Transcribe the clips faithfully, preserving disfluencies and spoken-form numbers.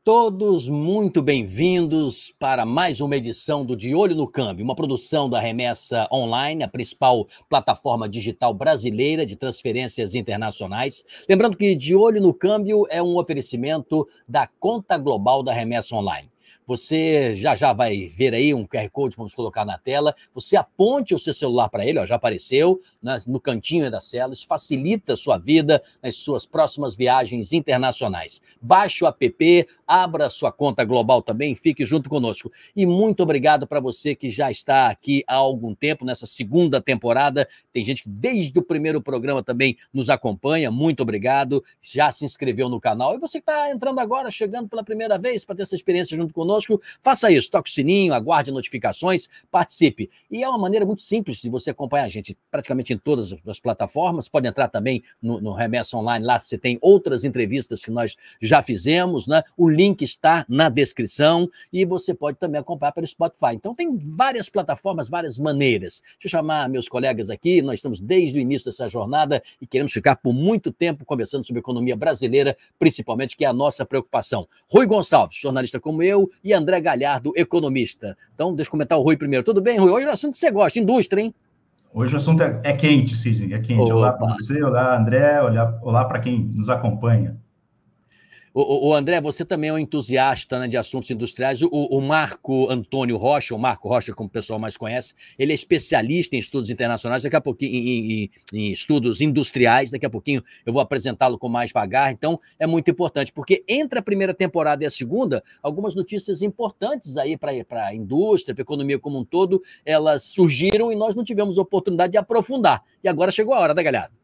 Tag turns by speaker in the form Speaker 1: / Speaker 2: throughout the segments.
Speaker 1: Todos muito bem-vindos para mais uma edição do De Olho no Câmbio, uma produção da Remessa Online, a principal plataforma digital brasileira de transferências internacionais. Lembrando que De Olho no Câmbio é um oferecimento da conta global da Remessa Online. Você já já vai ver aí um Q R Code, vamos colocar na tela. Você aponte o seu celular para ele, ó, já apareceu, né, no cantinho da tela. Isso facilita a sua vida nas suas próximas viagens internacionais. Baixe o app, abra sua conta global também, fique junto conosco. E muito obrigado para você que já está aqui há algum tempo, nessa segunda temporada. Tem gente que desde o primeiro programa também nos acompanha. Muito obrigado. Já se inscreveu no canal. E você que está entrando agora, chegando pela primeira vez para ter essa experiência junto conosco, faça isso, toque o sininho, aguarde notificações, participe. E é uma maneira muito simples de você acompanhar a gente praticamente em todas as plataformas. Pode entrar também no, no Remessa Online, lá você tem outras entrevistas que nós já fizemos, né? O link está na descrição e você pode também acompanhar pelo Spotify. Então tem várias plataformas, várias maneiras. Deixa eu chamar meus colegas aqui, nós estamos desde o início dessa jornada e queremos ficar por muito tempo conversando sobre economia brasileira, principalmente, que é a nossa preocupação. Rui Gonçalves, jornalista como eu, e André Galhardo, economista. Então, deixa eu comentar o Rui primeiro. Tudo bem, Rui? Hoje é um assunto que você gosta, indústria, hein?
Speaker 2: Hoje o assunto é, é quente, Sidney, é quente. Olá para
Speaker 1: Opa.
Speaker 2: você, olá, André, olá, olá para quem nos acompanha.
Speaker 1: O, o André, você também é um entusiasta, né, de assuntos industriais. O, o Marco Antônio Rocha, o Marco Rocha, como o pessoal mais conhece, ele é especialista em estudos internacionais, daqui a pouquinho em, em, em estudos industriais, daqui a pouquinho eu vou apresentá-lo com mais vagar. Então é muito importante, porque entre a primeira temporada e a segunda, algumas notícias importantes aí para a indústria, para a economia como um todo, elas surgiram e nós não tivemos oportunidade de aprofundar. E agora chegou a hora, da Galhardo.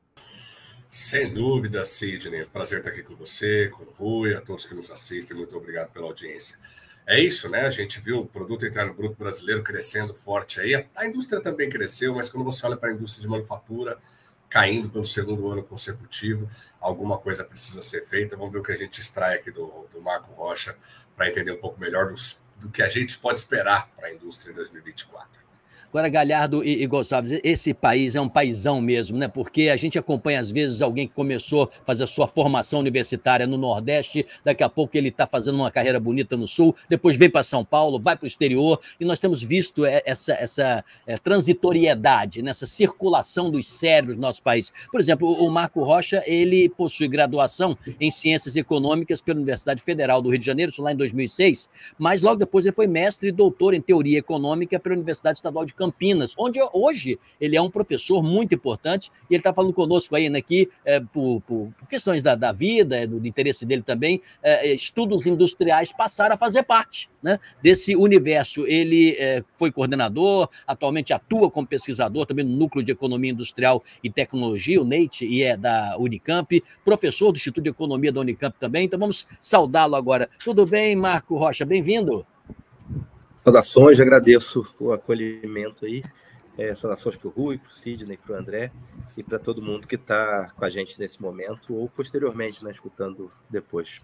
Speaker 3: Sem dúvida, Sidney. Prazer estar aqui com você, com o Rui, a todos que nos assistem. Muito obrigado pela audiência. É isso, né? A gente viu o produto interno bruto brasileiro crescendo forte aí. A indústria também cresceu, mas quando você olha para a indústria de manufatura, caindo pelo segundo ano consecutivo, alguma coisa precisa ser feita. Vamos ver o que a gente extrai aqui do, do Marco Rocha para entender um pouco melhor dos, do que a gente pode esperar para a indústria em dois mil e vinte e quatro.
Speaker 1: Agora, Galhardo e, e Gonçalves, esse país é um paizão mesmo, né? Porque a gente acompanha, às vezes, alguém que começou a fazer a sua formação universitária no Nordeste, daqui a pouco ele está fazendo uma carreira bonita no Sul, depois vem para São Paulo, vai para o exterior, e nós temos visto essa, essa é, transitoriedade, nessa circulação dos cérebros do nosso país. Por exemplo, o Marco Rocha, ele possui graduação em Ciências Econômicas pela Universidade Federal do Rio de Janeiro, isso lá em dois mil e seis, mas logo depois ele foi mestre e doutor em Teoria Econômica pela Universidade Estadual de Campinas, onde hoje ele é um professor muito importante, e ele está falando conosco aí, né, que é, por, por, por questões da, da vida, do, do interesse dele também, é, estudos industriais passaram a fazer parte, né, desse universo. Ele é, foi coordenador, atualmente atua como pesquisador também no Núcleo de Economia Industrial e Tecnologia, o NEIT, e é da Unicamp, professor do Instituto de Economia da Unicamp também. Então vamos saudá-lo agora. Tudo bem, Marco Rocha? Bem-vindo.
Speaker 4: Saudações, agradeço o acolhimento aí, é, saudações para o Rui, para o Sidney, para o André e para todo mundo que está com a gente nesse momento ou posteriormente, né, escutando depois.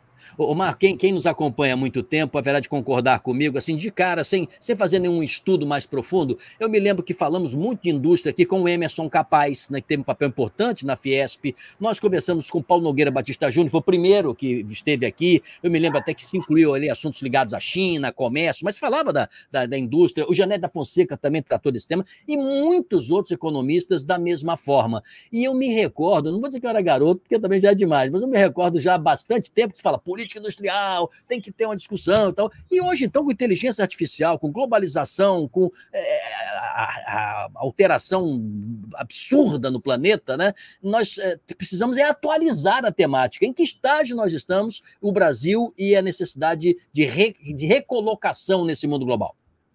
Speaker 1: Ô, Marco, quem, quem nos acompanha há muito tempo haverá de concordar comigo, assim, de cara, sem, sem fazer nenhum estudo mais profundo. Eu me lembro que falamos muito de indústria aqui com o Emerson Capaz, né, que teve um papel importante na Fiesp. Nós conversamos com o Paulo Nogueira Batista Júnior, foi o primeiro que esteve aqui. Eu me lembro até que se incluiu ali assuntos ligados à China, comércio, mas falava da, da, da indústria. O Janete da Fonseca também tratou desse tema, e muitos outros economistas da mesma forma. E eu me recordo, não vou dizer que eu era garoto, porque também já é demais, mas eu me recordo já há bastante tempo que se fala política industrial, tem que ter uma discussão e tal. E hoje, então, com inteligência artificial, com globalização, com é, a, a alteração absurda no planeta, né, nós é, precisamos é atualizar a temática. Em que estágio nós estamos, o Brasil, e a necessidade de, re, de recolocação nesse mundo global?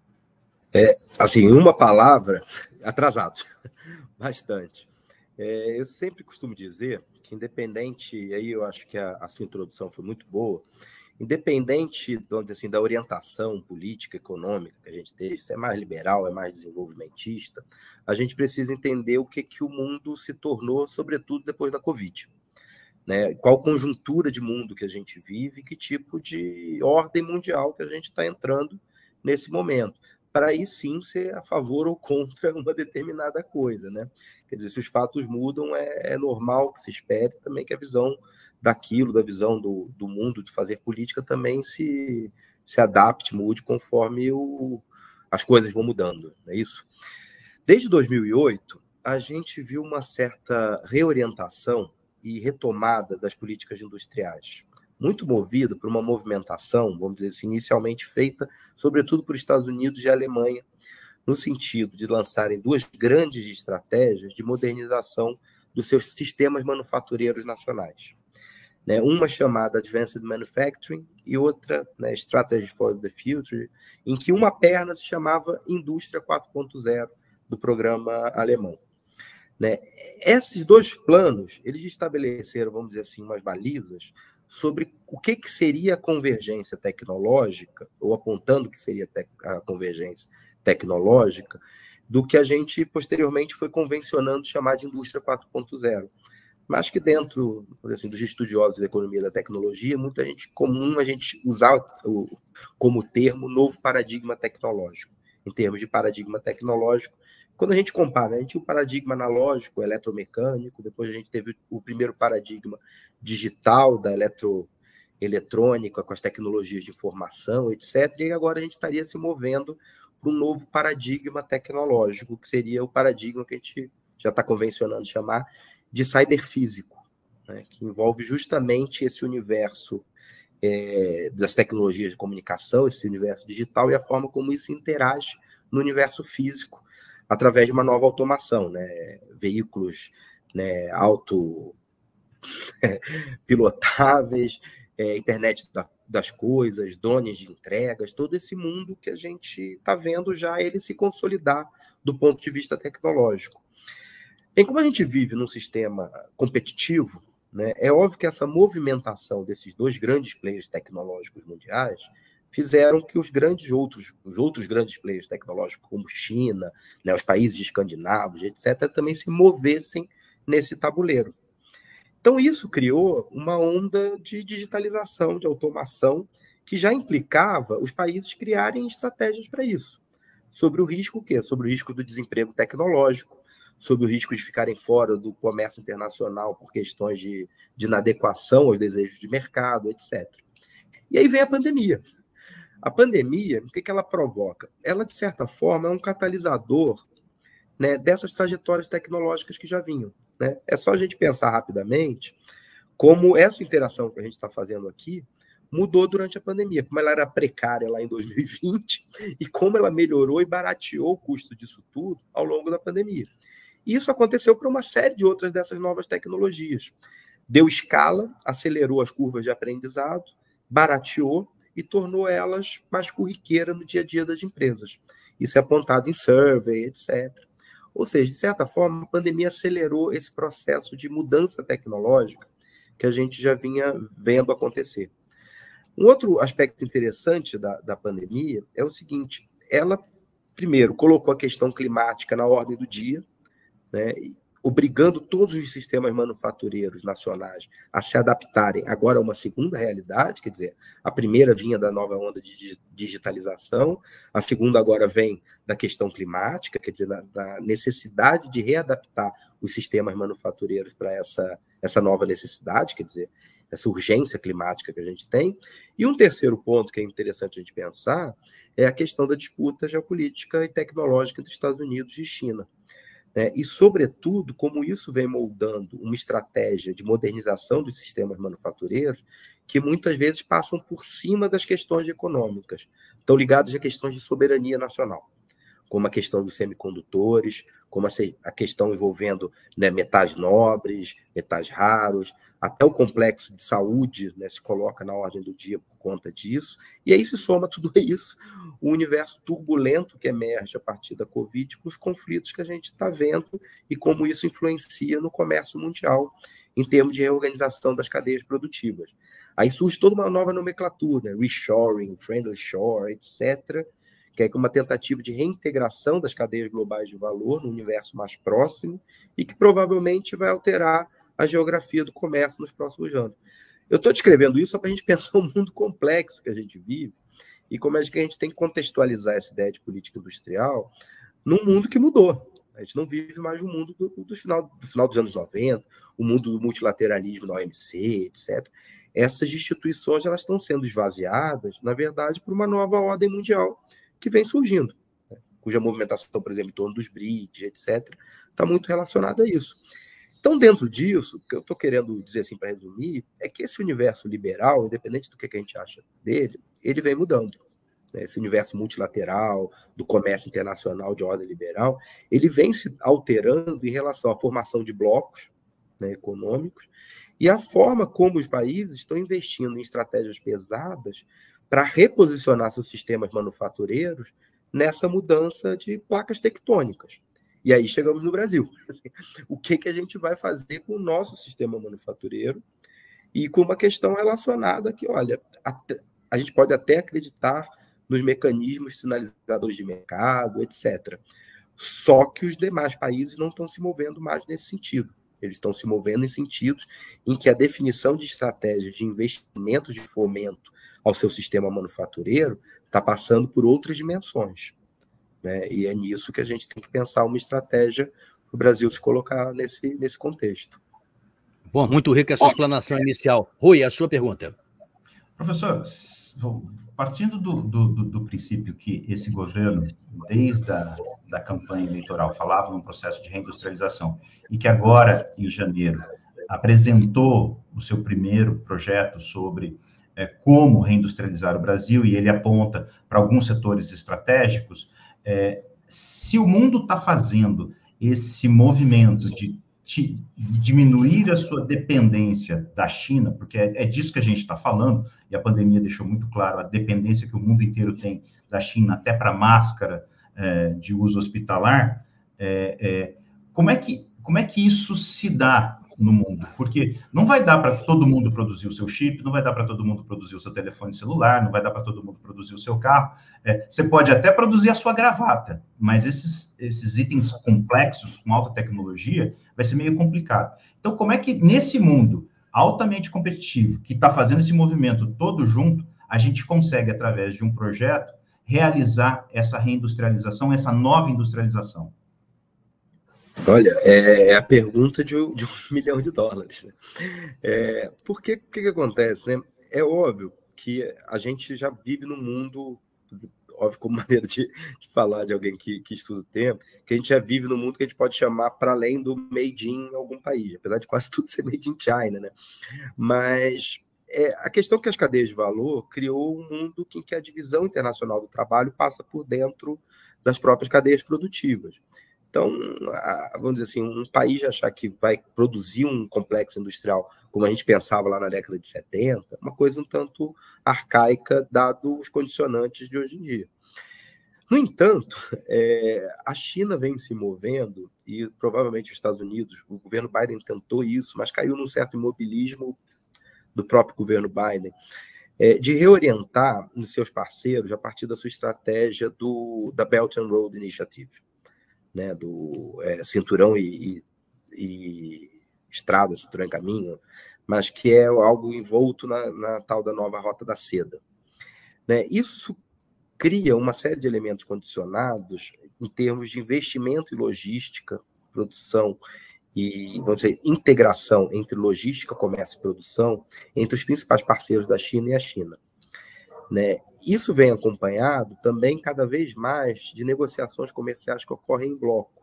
Speaker 4: É, assim, uma palavra, atrasado, bastante. É, eu sempre costumo dizer que independente, aí eu acho que a, a sua introdução foi muito boa, independente assim, da orientação política, econômica que a gente tem, se é mais liberal, é mais desenvolvimentista, a gente precisa entender o que, que o mundo se tornou, sobretudo depois da Covid. Né? Qual conjuntura de mundo que a gente vive, que tipo de ordem mundial que a gente está entrando nesse momento, para aí sim ser a favor ou contra uma determinada coisa, né? Quer dizer, se os fatos mudam, é, é normal que se espere também que a visão daquilo, da visão do, do mundo de fazer política, também se, se adapte, mude conforme o, as coisas vão mudando, não é isso? Desde dois mil e oito, a gente viu uma certa reorientação e retomada das políticas industriais, muito movido por uma movimentação, vamos dizer assim, inicialmente feita, sobretudo por Estados Unidos e Alemanha, no sentido de lançarem duas grandes estratégias de modernização dos seus sistemas manufatureiros nacionais. Né? Uma chamada Advanced Manufacturing e outra, né, Strategy for the Future, em que uma perna se chamava Indústria quatro ponto zero do programa alemão. Né? Esses dois planos, eles estabeleceram, vamos dizer assim, umas balizas sobre o que, que seria a convergência tecnológica, ou apontando que seria a convergência tecnológica, do que a gente posteriormente foi convencionando chamar de Indústria quatro ponto zero. Mas que dentro, assim, dos estudiosos da economia da tecnologia, muita gente comum a gente usar o, como termo novo paradigma tecnológico. Em termos de paradigma tecnológico, quando a gente compara, a gente tinha o paradigma analógico, eletromecânico, depois a gente teve o primeiro paradigma digital da eletroeletrônica, com as tecnologias de informação, etcétera. E agora a gente estaria se movendo para um novo paradigma tecnológico, que seria o paradigma que a gente já está convencionando chamar de cyberfísico, né, que envolve justamente esse universo é, das tecnologias de comunicação, esse universo digital e a forma como isso interage no universo físico, através de uma nova automação, né? Veículos, né, autopilotáveis, é, internet da, das coisas, drones de entregas, todo esse mundo que a gente está vendo já ele se consolidar do ponto de vista tecnológico. E como a gente vive num sistema competitivo, né, é óbvio que essa movimentação desses dois grandes players tecnológicos mundiais fizeram que os grandes outros, os outros grandes players tecnológicos, como China, né, os países escandinavos, etcétera, também se movessem nesse tabuleiro. Então, isso criou uma onda de digitalização, de automação, que já implicava os países criarem estratégias para isso. Sobre o risco o quê? Sobre o risco do desemprego tecnológico, sobre o risco de ficarem fora do comércio internacional por questões de, de inadequação aos desejos de mercado, etcétera. E aí vem a pandemia. A pandemia, o que, que ela provoca? Ela, de certa forma, é um catalisador, né, dessas trajetórias tecnológicas que já vinham. Né? É só a gente pensar rapidamente como essa interação que a gente está fazendo aqui mudou durante a pandemia, como ela era precária lá em dois mil e vinte e como ela melhorou e barateou o custo disso tudo ao longo da pandemia. E isso aconteceu para uma série de outras dessas novas tecnologias. Deu escala, acelerou as curvas de aprendizado, barateou e tornou elas mais corriqueiras no dia a dia das empresas. Isso é apontado em survey, etcétera. Ou seja, de certa forma, a pandemia acelerou esse processo de mudança tecnológica que a gente já vinha vendo acontecer. Um outro aspecto interessante da, da pandemia é o seguinte, ela, primeiro, colocou a questão climática na ordem do dia, né, obrigando todos os sistemas manufatureiros nacionais a se adaptarem agora a uma segunda realidade, quer dizer, a primeira vinha da nova onda de digitalização, a segunda agora vem da questão climática, quer dizer, da, da necessidade de readaptar os sistemas manufatureiros para essa, essa nova necessidade, quer dizer, essa urgência climática que a gente tem. E um terceiro ponto que é interessante a gente pensar é a questão da disputa geopolítica e tecnológica entre Estados Unidos e China. É, e, sobretudo, como isso vem moldando uma estratégia de modernização dos sistemas manufatureiros que muitas vezes passam por cima das questões econômicas, estão ligadas a questões de soberania nacional, como a questão dos semicondutores, como a questão envolvendo, né, metais nobres, metais raros, até o complexo de saúde, né, se coloca na ordem do dia por conta disso, e aí se soma tudo isso, o universo turbulento que emerge a partir da Covid, com os conflitos que a gente está vendo e como isso influencia no comércio mundial, em termos de reorganização das cadeias produtivas. Aí surge toda uma nova nomenclatura, né, reshoring, friendly shore, etcétera, que é uma tentativa de reintegração das cadeias globais de valor no universo mais próximo e que provavelmente vai alterar a geografia do comércio nos próximos anos. Eu estou descrevendo isso só para a gente pensar o mundo complexo que a gente vive e como é que a gente tem que contextualizar essa ideia de política industrial num mundo que mudou. A gente não vive mais no mundo do, do, final, do final dos anos noventa, o mundo do multilateralismo da O M C, etcétera. Essas instituições elas estão sendo esvaziadas, na verdade, por uma nova ordem mundial que vem surgindo, né? Cuja movimentação, por exemplo, em torno dos B R I C S, etcétera, está muito relacionada a isso. Então, dentro disso, o que eu estou querendo dizer assim, para resumir, é que esse universo liberal, independente do que a gente acha dele, ele vem mudando. Esse universo multilateral, do comércio internacional de ordem liberal, ele vem se alterando em relação à formação de blocos, né, econômicos e a forma como os países estão investindo em estratégias pesadas para reposicionar seus sistemas manufatureiros nessa mudança de placas tectônicas. E aí chegamos no Brasil. O que, que a gente vai fazer com o nosso sistema manufatureiro e com uma questão relacionada que, olha, até, a gente pode até acreditar nos mecanismos sinalizadores de mercado, etcétera. Só que os demais países não estão se movendo mais nesse sentido. Eles estão se movendo em sentidos em que a definição de estratégias de investimentos de fomento ao seu sistema manufatureiro está passando por outras dimensões, né? E é nisso que a gente tem que pensar uma estratégia para o Brasil se colocar nesse, nesse contexto.
Speaker 1: Bom, muito rica essa explanação inicial. Rui, a sua pergunta.
Speaker 2: Professor, partindo do, do, do princípio que esse governo, desde a da campanha eleitoral, falava num processo de reindustrialização, e que agora, em janeiro, apresentou o seu primeiro projeto sobre é, como reindustrializar o Brasil, e ele aponta para alguns setores estratégicos, é, se o mundo está fazendo esse movimento de, de diminuir a sua dependência da China, porque é, é disso que a gente está falando, e a pandemia deixou muito claro a dependência que o mundo inteiro tem da China, até para máscara é, de uso hospitalar, é, é, como é que Como é que isso se dá no mundo? Porque não vai dar para todo mundo produzir o seu chip, não vai dar para todo mundo produzir o seu telefone celular, não vai dar para todo mundo produzir o seu carro. É, você pode até produzir a sua gravata, mas esses, esses itens complexos, com alta tecnologia, vai ser meio complicado. Então, como é que nesse mundo altamente competitivo, que está fazendo esse movimento todo junto, a gente consegue, através de um projeto, realizar essa reindustrialização, essa nova industrialização?
Speaker 4: Olha, é a pergunta de um, de um milhão de dólares. Né? É, porque o que, que acontece? Né? É óbvio que a gente já vive num mundo, óbvio, como maneira de, de falar de alguém que, que estuda o tema, que a gente já vive num mundo que a gente pode chamar para além do made in algum país, apesar de quase tudo ser made in China, né? Mas é, a questão é que as cadeias de valor criou um mundo em que a divisão internacional do trabalho passa por dentro das próprias cadeias produtivas. Então, vamos dizer assim, um país achar que vai produzir um complexo industrial como a gente pensava lá na década de setenta, uma coisa um tanto arcaica, dado os condicionantes de hoje em dia. No entanto, é, a China vem se movendo, e provavelmente os Estados Unidos, o governo Biden tentou isso, mas caiu num certo imobilismo do próprio governo Biden, é, de reorientar os seus parceiros a partir da sua estratégia do, da Belt and Road Initiative. Né, do é, cinturão e, e, e estrada, cinturão em caminho, mas que é algo envolto na, na tal da nova Rota da Seda. Né? Isso cria uma série de elementos condicionados em termos de investimento e logística, produção e, vamos dizer, integração entre logística, comércio e produção entre os principais parceiros da China e a China. Né? Isso vem acompanhado também cada vez mais de negociações comerciais que ocorrem em bloco.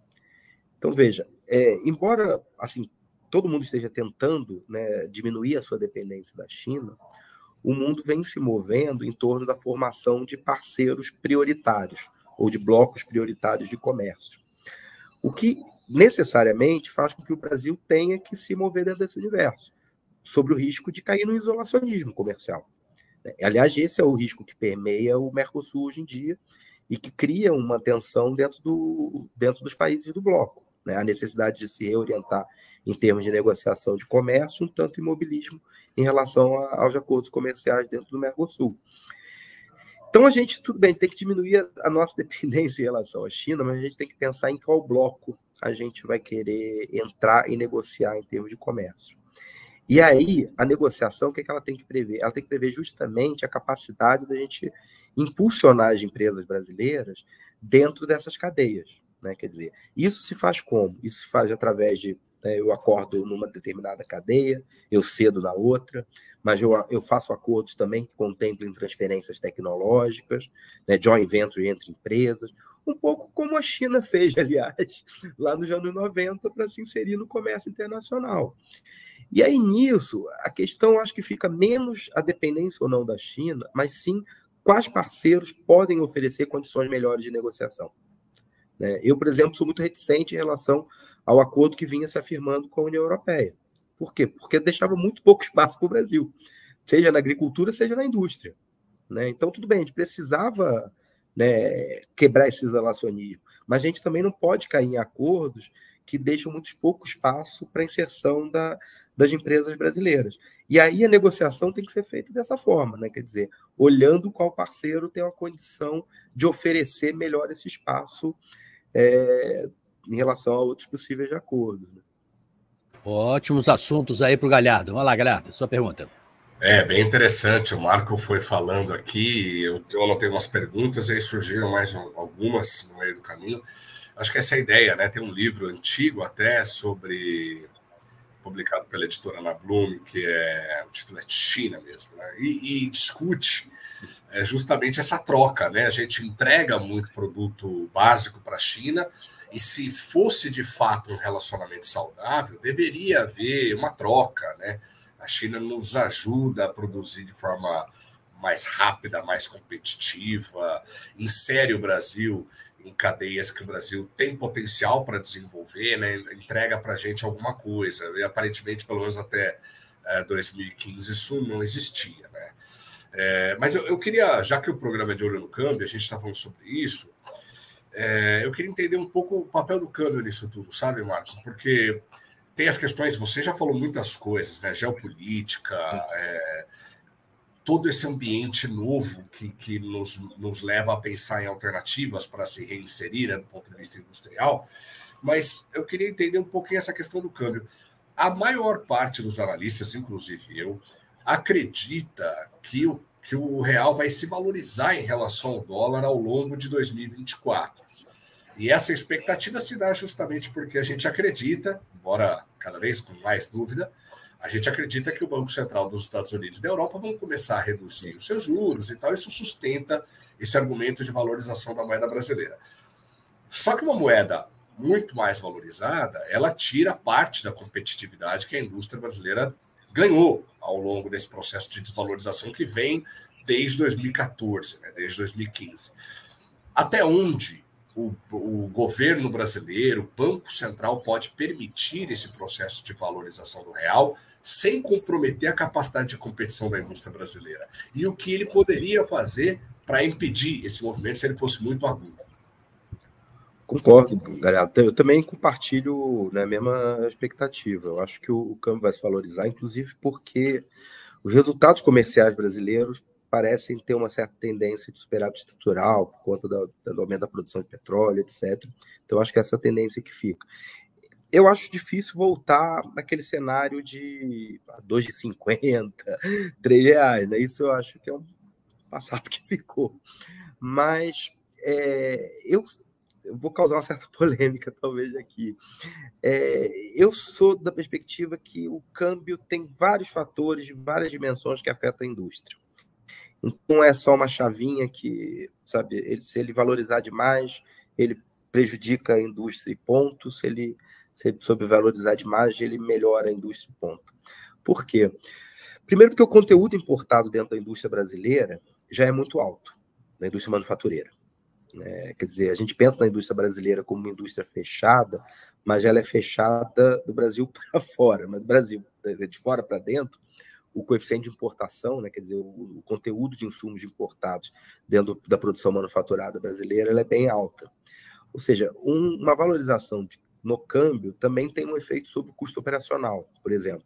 Speaker 4: Então, veja, é, embora assim, todo mundo esteja tentando, né, diminuir a sua dependência da China, o mundo vem se movendo em torno da formação de parceiros prioritários ou de blocos prioritários de comércio. O que necessariamente faz com que o Brasil tenha que se mover dentro desse universo, sob o risco de cair no isolacionismo comercial. Aliás, esse é o risco que permeia o Mercosul hoje em dia e que cria uma tensão dentro, do, dentro dos países do bloco. Né? A necessidade de se reorientar em termos de negociação de comércio, um tanto imobilismo em relação a, aos acordos comerciais dentro do Mercosul. Então, a gente, tudo bem, tem que diminuir a, a nossa dependência em relação à China, mas a gente tem que pensar em qual bloco a gente vai querer entrar e negociar em termos de comércio. E aí, a negociação, o que, é que ela tem que prever? Ela tem que prever justamente a capacidade da gente impulsionar as empresas brasileiras dentro dessas cadeias. né? Quer dizer, isso se faz como? Isso se faz através de, né, eu acordo numa determinada cadeia, eu cedo na outra, mas eu, eu faço acordos também que contemplem transferências tecnológicas, né, joint venture entre empresas, um pouco como a China fez, aliás, lá nos anos noventa, para se inserir no comércio internacional. E aí, nisso, a questão acho que fica menos a dependência ou não da China, mas sim quais parceiros podem oferecer condições melhores de negociação. Né? Eu, por exemplo, sou muito reticente em relação ao acordo que vinha se afirmando com a União Europeia. Por quê? Porque deixava muito pouco espaço para o Brasil, seja na agricultura, seja na indústria. Né? Então, tudo bem, a gente precisava, né, quebrar esse isolacionismo, mas a gente também não pode cair em acordos que deixam muito pouco espaço para a inserção da, das empresas brasileiras. E aí a negociação tem que ser feita dessa forma, né? Quer dizer, olhando qual parceiro tem uma condição de oferecer melhor esse espaço é, em relação a outros possíveis acordos. Né?
Speaker 1: Ótimos assuntos aí para o Galhardo. Vai lá, Galhardo, sua pergunta.
Speaker 3: É, bem interessante. O Marco foi falando aqui, eu, eu anotei umas perguntas, e aí surgiram mais algumas no meio do caminho. Acho que essa é a ideia, né? Tem um livro antigo até sobre... publicado pela editora Ana Bloom, que é, o título é China mesmo, né? e, e discute é, justamente essa troca, né? A gente entrega muito produto básico para a China, e se fosse de fato um relacionamento saudável, deveria haver uma troca, né? A China nos ajuda a produzir de forma mais rápida, mais competitiva, insere o Brasil em cadeias que o Brasil tem potencial para desenvolver, né? Entrega para a gente alguma coisa. E aparentemente, pelo menos até é, dois mil e quinze, isso não existia. Né? É, mas eu, eu queria, já que o programa é de Olho no Câmbio, a gente está falando sobre isso, é, eu queria entender um pouco o papel do câmbio nisso tudo, sabe, Marcos? Porque tem as questões, você já falou muitas coisas, né? Geopolítica, é, todo esse ambiente novo que, que nos, nos leva a pensar em alternativas para se reinserir, né, do ponto de vista industrial, mas eu queria entender um pouquinho essa questão do câmbio. A maior parte dos analistas, inclusive eu, acredita que o, que o real vai se valorizar em relação ao dólar ao longo de dois mil e vinte e quatro. E essa expectativa se dá justamente porque a gente acredita, embora cada vez com mais dúvida, a gente acredita que o Banco Central dos Estados Unidos e da Europa vão começar a reduzir os seus juros e tal. Isso sustenta esse argumento de valorização da moeda brasileira. Só que uma moeda muito mais valorizada, ela tira parte da competitividade que a indústria brasileira ganhou ao longo desse processo de desvalorização que vem desde dois mil e quatorze, né, desde dois mil e quinze. Até onde o, o governo brasileiro, o Banco Central, pode permitir esse processo de valorização do real sem comprometer a capacidade de competição da indústria brasileira? E o que ele poderia fazer para impedir esse movimento se ele fosse muito agudo?
Speaker 4: Concordo, galera. Eu também compartilho, né, a mesma expectativa. Eu acho que o, o câmbio vai se valorizar, inclusive porque os resultados comerciais brasileiros parecem ter uma certa tendência de superávit estrutural por conta do, do aumento da produção de petróleo, etcétera. Então, acho que é essa tendência que fica. Eu acho difícil voltar naquele cenário de dois reais e cinquenta, três reais, né? Isso eu acho que é um passado que ficou. Mas é, eu, eu vou causar uma certa polêmica, talvez, aqui. É, eu sou da perspectiva que o câmbio tem vários fatores, várias dimensões que afetam a indústria. Então, não é só uma chavinha que, sabe, ele, se ele valorizar demais, ele prejudica a indústria e ponto. Se ele, se ele sobrevalorizar demais, ele melhora a indústria e ponto. Por quê? Primeiro porque o conteúdo importado dentro da indústria brasileira já é muito alto, na indústria manufatureira. É, quer dizer, a gente pensa na indústria brasileira como uma indústria fechada, mas ela é fechada do Brasil para fora. Mas do Brasil, de fora para dentro, o coeficiente de importação, né, quer dizer, o, o conteúdo de insumos importados dentro da produção manufaturada brasileira, ela é bem alta. Ou seja, um, uma valorização de, no câmbio também tem um efeito sobre o custo operacional, por exemplo.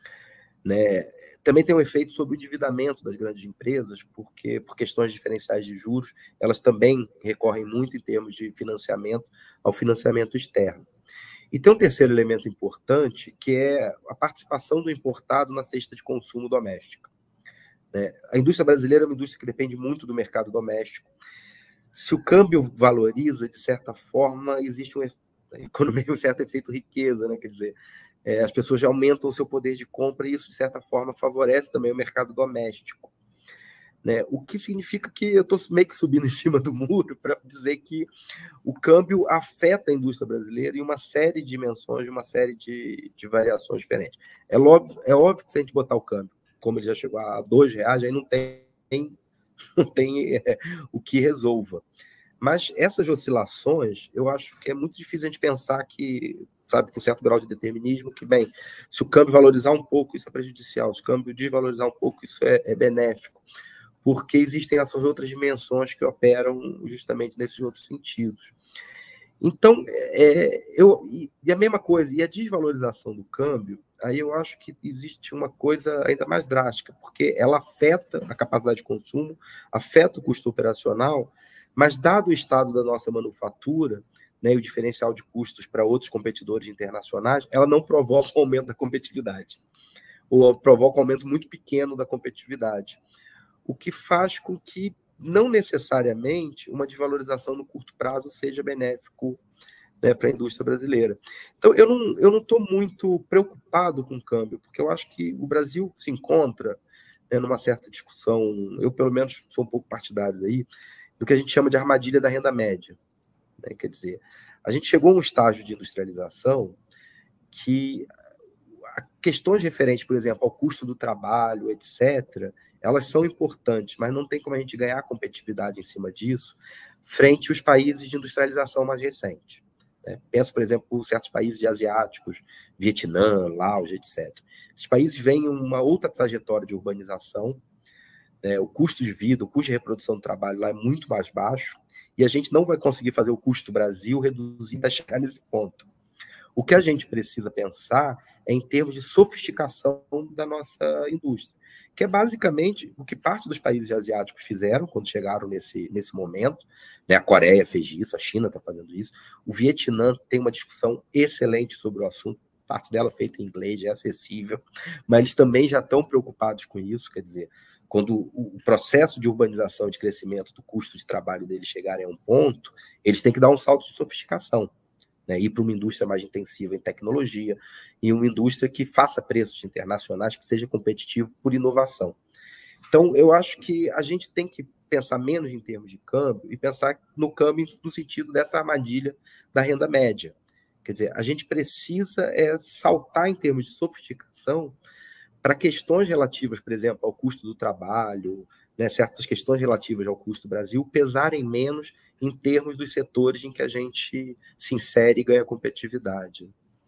Speaker 4: Né? Também tem um efeito sobre o endividamento das grandes empresas, porque por questões diferenciais de juros, elas também recorrem muito em termos de financiamento ao financiamento externo. E tem um terceiro elemento importante, que é a participação do importado na cesta de consumo doméstica. Né? A indústria brasileira é uma indústria que depende muito do mercado doméstico. se o câmbio valoriza, de certa forma, existe um, economia, um certo efeito riqueza, né? Quer dizer, é, as pessoas já aumentam o seu poder de compra e isso, de certa forma, favorece também o mercado doméstico. Né? O que significa que eu estou meio que subindo em cima do muro para dizer que o câmbio afeta a indústria brasileira em uma série de dimensões, uma série de, de variações diferentes. É óbvio, é óbvio que se a gente botar o câmbio, como ele já chegou a dois reais, aí não tem, não tem é, o que resolva. Mas essas oscilações, eu acho que é muito difícil a gente pensar que, sabe, com certo grau de determinismo, que, bem, se o câmbio valorizar um pouco, isso é prejudicial, se o câmbio desvalorizar um pouco, isso é, é benéfico. Porque existem essas outras dimensões que operam justamente nesses outros sentidos. Então, é, eu, e a mesma coisa, e a desvalorização do câmbio, aí eu acho que existe uma coisa ainda mais drástica, porque ela afeta a capacidade de consumo, afeta o custo operacional, mas dado o estado da nossa manufatura, né, e o diferencial de custos para outros competidores internacionais, ela não provoca um aumento da competitividade, ou provoca um aumento muito pequeno da competitividade. O que faz com que, não necessariamente, uma desvalorização no curto prazo seja benéfico, né, para a indústria brasileira. Então, eu não eu não estou muito preocupado com o câmbio, porque eu acho que o Brasil se encontra, né, numa certa discussão, eu, pelo menos, sou um pouco partidário daí, do que a gente chama de armadilha da renda média. Né? Quer dizer, a gente chegou a um estágio de industrialização que questões referentes, por exemplo, ao custo do trabalho, etcétera, elas são importantes, mas não tem como a gente ganhar competitividade em cima disso frente aos países de industrialização mais recentes. Né? Penso, por exemplo, certos países asiáticos, Vietnã, Laos, etcétera. Esses países vêm em uma outra trajetória de urbanização, né? O custo de vida, o custo de reprodução do trabalho lá é muito mais baixo, e a gente não vai conseguir fazer o custo Brasil reduzir até chegar nesse ponto. O que a gente precisa pensar é em termos de sofisticação da nossa indústria, que é basicamente o que parte dos países asiáticos fizeram quando chegaram nesse, nesse momento. Né? A Coreia fez isso, a China está fazendo isso, o Vietnã tem uma discussão excelente sobre o assunto, parte dela feita em inglês, é acessível, mas eles também já estão preocupados com isso, quer dizer, quando o processo de urbanização e de crescimento do custo de trabalho deles chegarem a um ponto, eles têm que dar um salto de sofisticação. Né, ir para uma indústria mais intensiva em tecnologia e uma indústria que faça preços internacionais, que seja competitivo por inovação. Então, eu acho que a gente tem que pensar menos em termos de câmbio e pensar no câmbio no sentido dessa armadilha da renda média. Quer dizer, a gente precisa é, saltar em termos de sofisticação para questões relativas, por exemplo, ao custo do trabalho, né, certas questões relativas ao custo do Brasil pesarem menos em termos dos setores em que a gente se insere e ganha competitividade.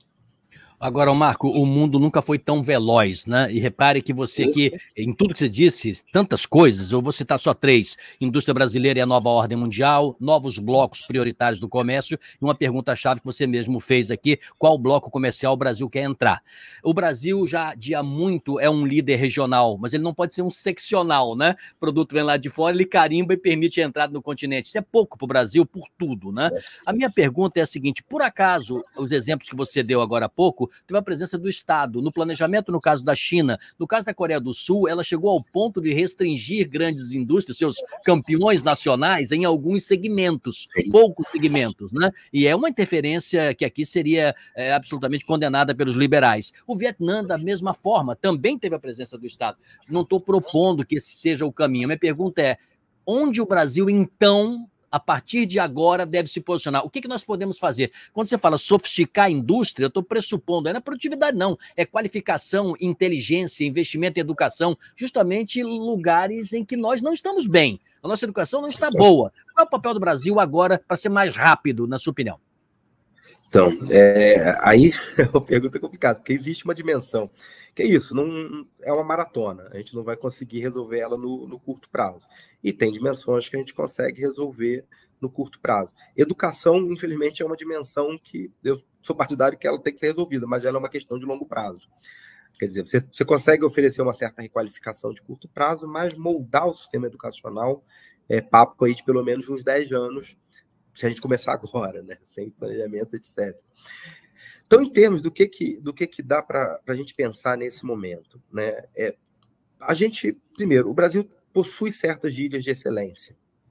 Speaker 1: Agora, Marco, o mundo nunca foi tão veloz, né? E repare que você aqui, em tudo que você disse, tantas coisas, eu vou citar só três: indústria brasileira e a nova ordem mundial, novos blocos prioritários do comércio, e uma pergunta-chave que você mesmo fez aqui: qual bloco comercial o Brasil quer entrar? O Brasil já, de há muito, é um líder regional, mas ele não pode ser um seccional, né? O produto vem lá de fora, ele carimba e permite a entrada no continente. Isso é pouco para o Brasil, por tudo, né? A minha pergunta é a seguinte: por acaso, os exemplos que você deu agora há pouco, teve a presença do Estado. No planejamento, no caso da China, no caso da Coreia do Sul, ela chegou ao ponto de restringir grandes indústrias, seus campeões nacionais, em alguns segmentos, poucos segmentos, né? E é uma interferência que aqui seria é, absolutamente condenada pelos liberais. O Vietnã, da mesma forma, também teve a presença do Estado. Não estou propondo que esse seja o caminho. A minha pergunta é: onde o Brasil, então, a partir de agora, deve se posicionar? O que, que nós podemos fazer? Quando você fala sofisticar a indústria, eu estou pressupondo, não é produtividade não, é qualificação, inteligência, investimento em educação, justamente lugares em que nós não estamos bem. A nossa educação não está boa. Qual é o papel do Brasil agora para ser mais rápido, na sua opinião?
Speaker 4: Então, é, aí é uma pergunta complicada, porque existe uma dimensão, que é isso, não, é uma maratona, a gente não vai conseguir resolver ela no, no curto prazo. E tem dimensões que a gente consegue resolver no curto prazo. Educação, infelizmente, é uma dimensão que eu sou partidário que ela tem que ser resolvida, mas ela é uma questão de longo prazo. Quer dizer, você, você consegue oferecer uma certa requalificação de curto prazo, mas moldar o sistema educacional é papo aí de pelo menos uns dez anos, se a gente começar agora, né? Sem planejamento, etcétera. Então, em termos do que, que, do que, que dá para a gente pensar nesse momento, né? É, a gente, primeiro, o Brasil possui certas ilhas de excelência.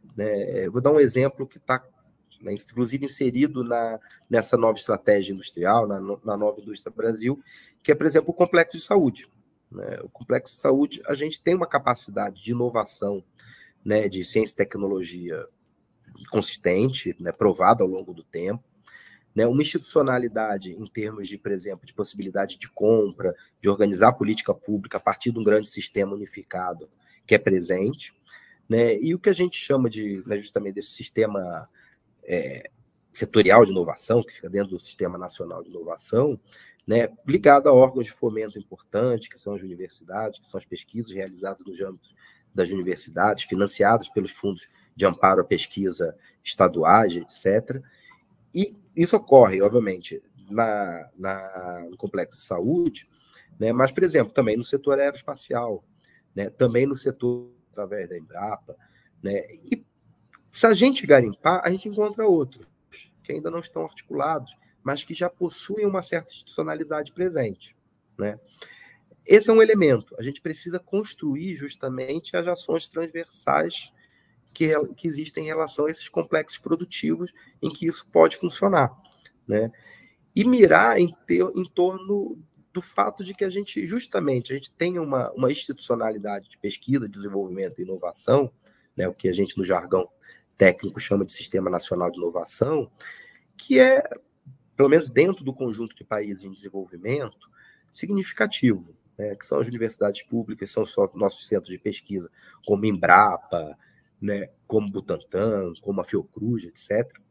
Speaker 4: né? Eu vou dar um exemplo que está, né, inclusive inserido na, nessa nova estratégia industrial, na, na nova indústria Brasil, que é, por exemplo, o complexo de saúde. Né? O complexo de saúde, a gente tem uma capacidade de inovação, né, de ciência e tecnologia consistente, né, provada ao longo do tempo, né, uma institucionalidade em termos de, por exemplo, de possibilidade de compra, de organizar a política pública a partir de um grande sistema unificado que é presente, né, e o que a gente chama de, né, justamente desse sistema é, setorial de inovação, que fica dentro do Sistema Nacional de Inovação, né, ligado a órgãos de fomento importantes, que são as universidades, que são as pesquisas realizadas nos âmbitos das universidades, financiadas pelos fundos de amparo à pesquisa estaduais, etcétera. E isso ocorre, obviamente, na, na, no complexo de saúde, né, mas, por exemplo, também no setor aeroespacial, né, também no setor através da Embrapa, né, e se a gente garimpar, a gente encontra outros que ainda não estão articulados, mas que já possuem uma certa institucionalidade presente, né? Esse é um elemento. A gente precisa construir justamente as ações transversais que, que existem em relação a esses complexos produtivos em que isso pode funcionar, né? E mirar em, ter, em torno do fato de que a gente, justamente, a gente tem uma, uma institucionalidade de pesquisa, desenvolvimento e inovação, né, o que a gente no jargão técnico chama de Sistema Nacional de Inovação, que é, pelo menos dentro do conjunto de países em desenvolvimento, significativo, né, que são as universidades públicas, são só nossos centros de pesquisa, como Embrapa, né, como Butantan, como a Fiocruz, etcétera.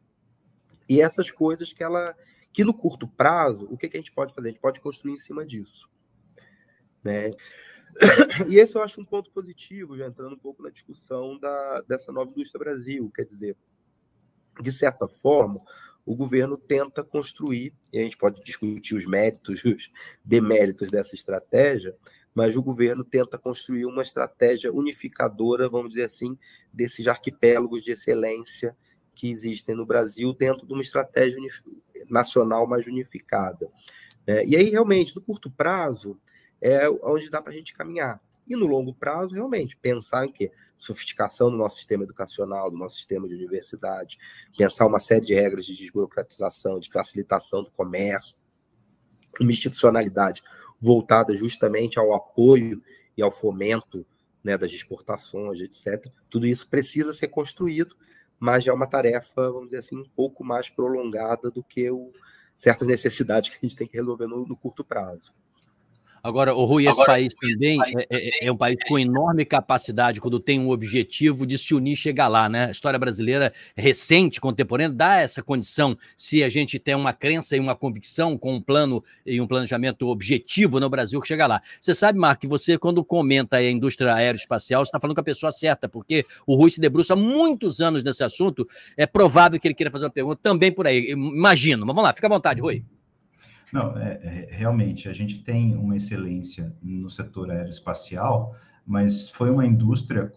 Speaker 4: E essas coisas que ela, que no curto prazo, o que, que a gente pode fazer? A gente pode construir em cima disso, né? E esse eu acho um ponto positivo, já entrando um pouco na discussão da, dessa nova indústria Brasil, quer dizer, de certa forma, o governo tenta construir, e a gente pode discutir os méritos, os deméritos dessa estratégia, mas o governo tenta construir uma estratégia unificadora, vamos dizer assim, desses arquipélagos de excelência que existem no Brasil dentro de uma estratégia nacional mais unificada. É, e aí, realmente, no curto prazo, é onde dá para a gente caminhar. E no longo prazo, realmente, pensar em quê? Sofisticação do nosso sistema educacional, do nosso sistema de universidade, pensar uma série de regras de desburocratização, de facilitação do comércio, uma institucionalidade voltada justamente ao apoio e ao fomento, né, das exportações, etcétera. Tudo isso precisa ser construído, mas já é uma tarefa, vamos dizer assim, um pouco mais prolongada do que o, certas necessidades que a gente tem que resolver no, no curto prazo.
Speaker 1: Agora, o Rui, esse Agora, país também é, é, é um país com enorme capacidade, quando tem um objetivo, de se unir e chegar lá, né? A história brasileira recente, contemporânea, dá essa condição, se a gente tem uma crença e uma convicção com um plano e um planejamento objetivo no Brasil que chega lá. Você sabe, Marco, que você, quando comenta a indústria aeroespacial, você está falando com a pessoa certa, porque o Rui se debruça há muitos anos nesse assunto, é provável que ele queira fazer uma pergunta também por aí, imagino. Mas vamos lá, fica à vontade, Rui.
Speaker 2: Não, é, é, realmente, a gente tem uma excelência no setor aeroespacial, mas foi uma indústria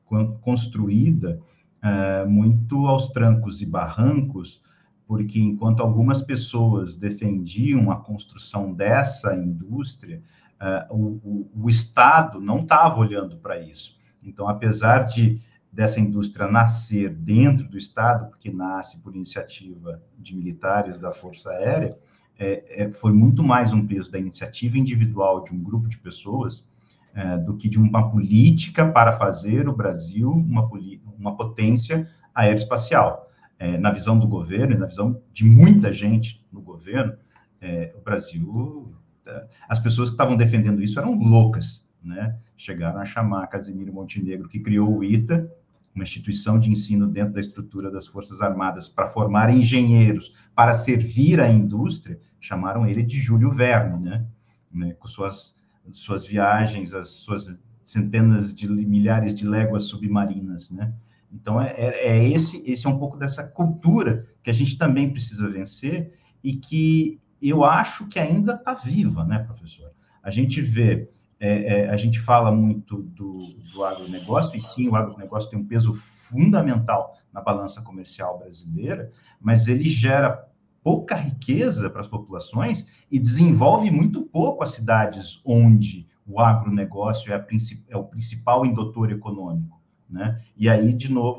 Speaker 2: construída é, muito aos trancos e barrancos, porque enquanto algumas pessoas defendiam a construção dessa indústria, é, o, o, o Estado não estava olhando para isso. Então, apesar de dessa indústria nascer dentro do Estado, porque nasce por iniciativa de militares da Força Aérea, É, é, foi muito mais um peso da iniciativa individual de um grupo de pessoas é, do que de uma política para fazer o Brasil uma, uma potência aeroespacial. É, na visão do governo e na visão de muita gente no governo, é, o Brasil, as pessoas que estavam defendendo isso eram loucas, né? Chegaram a chamar Casimiro Montenegro, que criou o ITA, uma instituição de ensino dentro da estrutura das Forças Armadas para formar engenheiros para servir à indústria, chamaram ele de Júlio Verne, né? né? Com suas, suas viagens, as suas centenas de milhares de léguas submarinas, né? Então, é, é esse, esse é um pouco dessa cultura que a gente também precisa vencer e que eu acho que ainda está viva, né, professor? A gente vê... É, é, a gente fala muito do, do agronegócio, e sim, o agronegócio tem um peso fundamental na balança comercial brasileira, mas ele gera pouca riqueza para as populações e desenvolve muito pouco as cidades onde o agronegócio é, a princip, é o principal indutor econômico, né? E aí, de novo,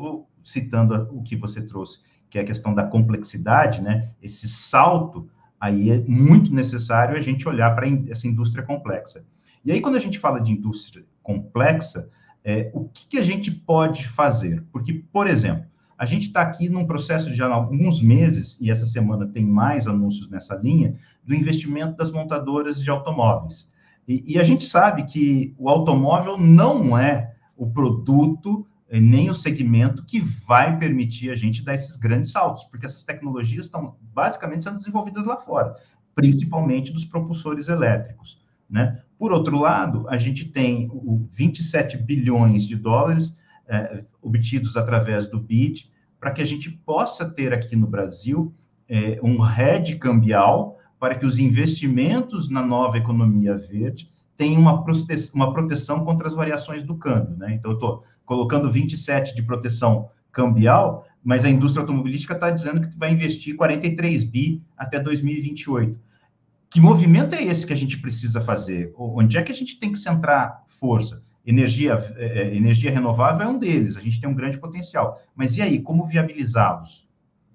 Speaker 2: citando o que você trouxe, que é a questão da complexidade, né? Esse salto, aí é muito necessário a gente olhar para essa indústria complexa. E aí, quando a gente fala de indústria complexa, é, o que, que a gente pode fazer? Porque, por exemplo, a gente está aqui num processo de já há alguns meses, e essa semana tem mais anúncios nessa linha, do investimento das montadoras de automóveis. E, e a gente sabe que o automóvel não é o produto, nem o segmento que vai permitir a gente dar esses grandes saltos, porque essas tecnologias estão basicamente sendo desenvolvidas lá fora, principalmente dos propulsores elétricos, né? Por outro lado, a gente tem o vinte e sete bilhões de dólares é, obtidos através do B I D, para que a gente possa ter aqui no Brasil é, um hedge cambial para que os investimentos na nova economia verde tenham uma, prote uma proteção contra as variações do câmbio, né? Então, eu estou colocando vinte e sete de proteção cambial, mas a indústria automobilística está dizendo que vai investir quarenta e três bi até dois mil e vinte e oito. Que movimento é esse que a gente precisa fazer? Onde é que a gente tem que centrar força? Energia, é, energia renovável é um deles, a gente tem um grande potencial. Mas e aí, como viabilizá-los?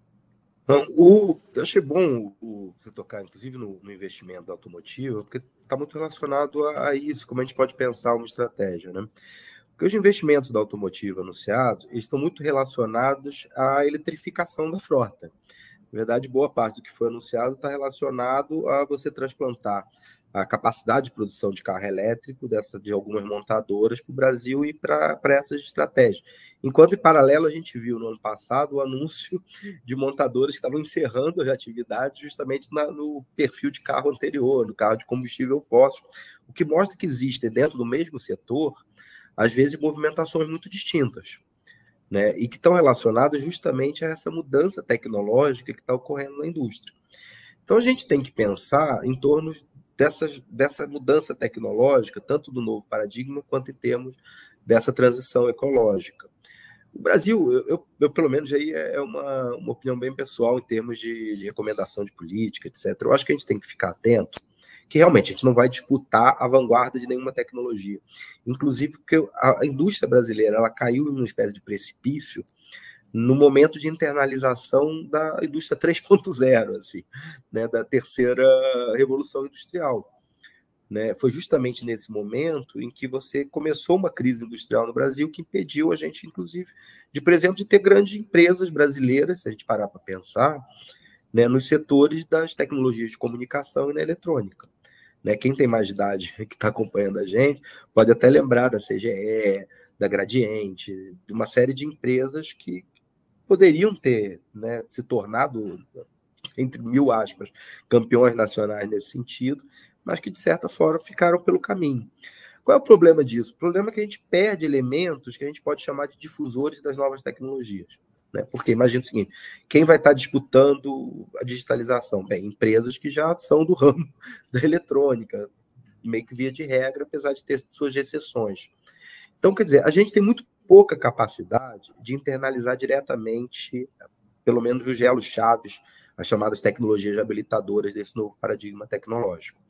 Speaker 4: Então, o, eu achei bom o, você tocar, inclusive, no, no investimento automotivo, porque está muito relacionado a, a isso, como a gente pode pensar uma estratégia, né? Porque os investimentos da automotiva anunciados, eles estão muito relacionados à eletrificação da frota. Na verdade, boa parte do que foi anunciado está relacionado a você transplantar a capacidade de produção de carro elétrico dessa, de algumas montadoras para o Brasil e para essas estratégias. Enquanto, em paralelo, a gente viu no ano passado o anúncio de montadoras que estavam encerrando as atividades justamente na, no perfil de carro anterior, no carro de combustível fóssil, o que mostra que existem dentro do mesmo setor, às vezes, movimentações muito distintas, né, e que estão relacionadas justamente a essa mudança tecnológica que está ocorrendo na indústria. Então, a gente tem que pensar em torno dessa, dessa mudança tecnológica, tanto do novo paradigma, quanto em termos dessa transição ecológica. O Brasil, eu, eu, eu pelo menos, aí é uma, uma opinião bem pessoal em termos de, de recomendação de política, etcétera. Eu acho que a gente tem que ficar atento, que realmente a gente não vai disputar a vanguarda de nenhuma tecnologia. Inclusive porque a indústria brasileira ela caiu em uma espécie de precipício no momento de internalização da indústria três ponto zero, assim, né, da terceira revolução industrial. Né? Foi justamente nesse momento em que você começou uma crise industrial no Brasil que impediu a gente, inclusive, de, por exemplo, de ter grandes empresas brasileiras, se a gente parar para pensar, né, nos setores das tecnologias de comunicação e na eletrônica. Né? Quem tem mais idade que está acompanhando a gente pode até lembrar da C G E, da Gradiente, de uma série de empresas que poderiam ter, né, se tornado, entre mil aspas, campeões nacionais nesse sentido, mas que, de certa forma, ficaram pelo caminho. Qual é o problema disso? O problema é que a gente perde elementos que a gente pode chamar de difusores das novas tecnologias. Né? Porque imagina o seguinte, quem vai estar disputando a digitalização? Bem, empresas que já são do ramo da eletrônica, meio que via de regra, apesar de ter suas exceções. Então, quer dizer, a gente tem muito pouca capacidade de internalizar diretamente, pelo menos os elos-chaves, as chamadas tecnologias habilitadoras desse novo paradigma tecnológico.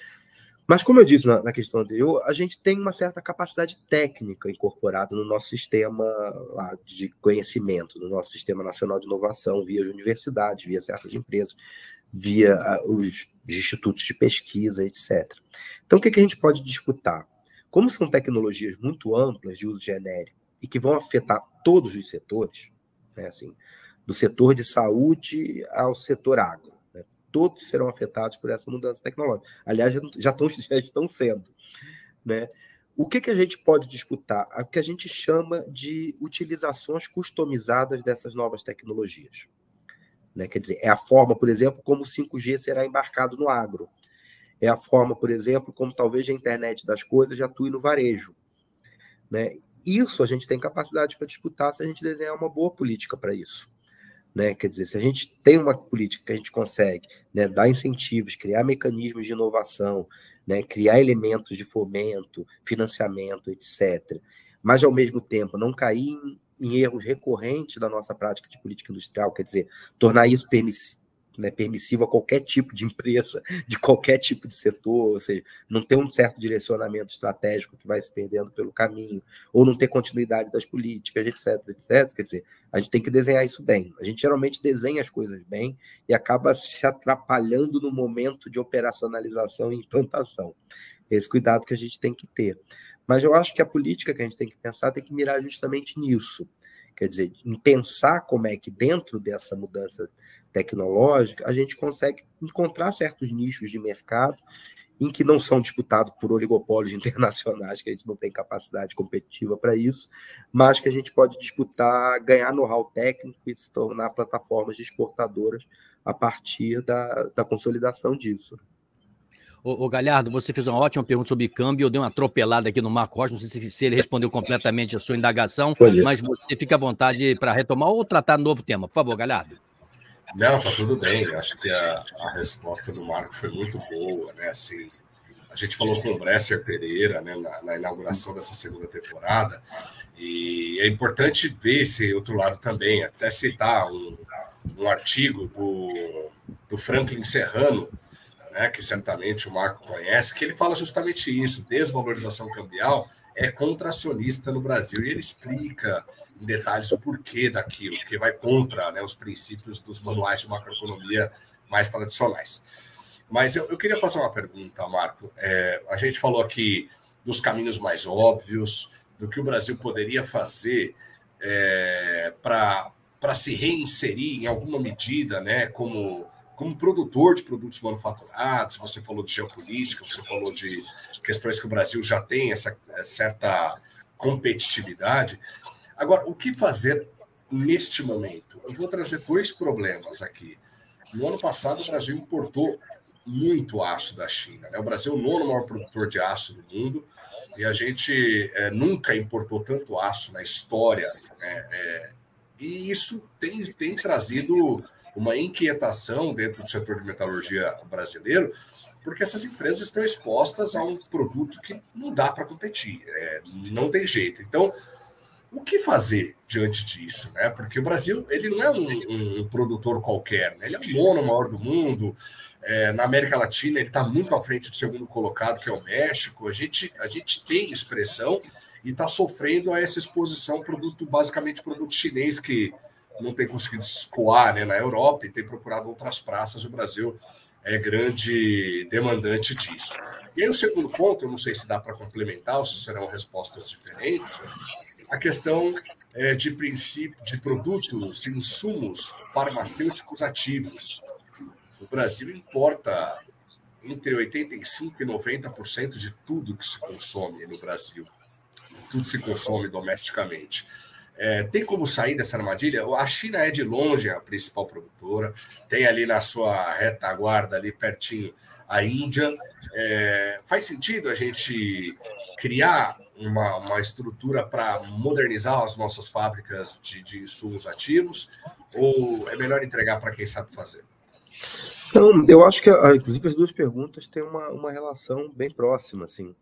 Speaker 4: Mas, como eu disse na, na questão anterior, a gente tem uma certa capacidade técnica incorporada no nosso sistema lá, de conhecimento, no nosso Sistema Nacional de Inovação, via as universidades, via certas empresas, via os institutos de pesquisa, etcétera. Então, o que, que a gente pode disputar? Como são tecnologias muito amplas de uso genérico e que vão afetar todos os setores, né, assim, do setor de saúde ao setor agro, né, todos serão afetados por essa mudança tecnológica. Aliás, já estão, já estão sendo. Né? O que, que a gente pode disputar? O que a gente chama de utilizações customizadas dessas novas tecnologias. Né? Quer dizer, é a forma, por exemplo, como o cinco G será embarcado no agro. É a forma, por exemplo, como talvez a internet das coisas já atue no varejo. Né? Isso a gente tem capacidade para disputar se a gente desenhar uma boa política para isso. Né? Quer dizer, se a gente tem uma política que a gente consegue, né, dar incentivos, criar mecanismos de inovação, né, criar elementos de fomento, financiamento, etcétera, mas, ao mesmo tempo, não cair em, em erros recorrentes da nossa prática de política industrial, quer dizer, tornar isso permissivo, né, permissivo a qualquer tipo de empresa, de qualquer tipo de setor, ou seja, não ter um certo direcionamento estratégico que vai se perdendo pelo caminho, ou não ter continuidade das políticas, etc, etc. Quer dizer, a gente tem que desenhar isso bem. A gente geralmente desenha as coisas bem e acaba se atrapalhando no momento de operacionalização e implantação. Esse cuidado que a gente tem que ter. Mas eu acho que a política que a gente tem que pensar tem que mirar justamente nisso. Quer dizer, em pensar como é que dentro dessa mudança tecnológica a gente consegue encontrar certos nichos de mercado em que não são disputados por oligopólios internacionais, que a gente não tem capacidade competitiva para isso, mas que a gente pode disputar, ganhar know-how técnico e se tornar plataformas de exportadoras a partir da, da consolidação disso.
Speaker 1: Ô, ô, Galhardo, você fez uma ótima pergunta sobre câmbio, eu dei uma atropelada aqui no Marco Rocha, não sei se, se ele respondeu completamente a sua indagação, mas você fica à vontade para retomar ou tratar um novo tema. Por favor, Galhardo.
Speaker 3: Não, tá tudo bem. Acho que a, a resposta do Marco foi muito boa, né? Assim, a gente falou com o Bresser Pereira, né, na, na inauguração dessa segunda temporada, e é importante ver esse outro lado também, até citar um, um artigo do, do Franklin Serrano, né, que certamente o Marco conhece, que ele fala justamente isso: desvalorização cambial é contracionista no Brasil, e ele explica em detalhes o porquê daquilo, que vai contra, né, os princípios dos manuais de macroeconomia mais tradicionais. Mas eu, eu queria fazer uma pergunta, Marco. É, a gente falou aqui dos caminhos mais óbvios, do que o Brasil poderia fazer é, para se reinserir em alguma medida, né, como, como produtor de produtos manufaturados. Você falou de geopolítica, você falou de questões que o Brasil já tem essa certa competitividade. Agora, o que fazer neste momento? Eu vou trazer dois problemas aqui. No ano passado, o Brasil importou muito aço da China, né? O Brasil é o nono maior produtor de aço do mundo e a gente é, nunca importou tanto aço na história, né? É, e isso tem, tem trazido uma inquietação dentro do setor de metalurgia brasileiro, porque essas empresas estão expostas a um produto que não dá para competir, é, não tem jeito. Então, o que fazer diante disso, né? Porque o Brasil, ele não é um, um produtor qualquer, né? Ele é o nono maior do mundo. É, na América Latina, ele está muito à frente do segundo colocado, que é o México. A gente, a gente tem expressão e está sofrendo a essa exposição produto, basicamente produto chinês, que não tem conseguido escoar, né, na Europa e tem procurado outras praças. O Brasil é grande demandante disso. E aí o segundo ponto, eu não sei se dá para complementar ou se serão respostas diferentes, a questão é, de princípio de produtos, de insumos farmacêuticos ativos. O Brasil importa entre oitenta e cinco por cento e noventa por cento de tudo que se consome no Brasil. Tudo se consome domesticamente. É, tem como sair dessa armadilha? A China é de longe a principal produtora, tem ali na sua retaguarda, ali pertinho, a Índia. É, faz sentido a gente criar uma, uma estrutura para modernizar as nossas fábricas de, de insumos ativos, ou é melhor entregar para quem sabe fazer?
Speaker 4: Então, eu acho que, inclusive, as duas perguntas têm uma, uma relação bem próxima, assim.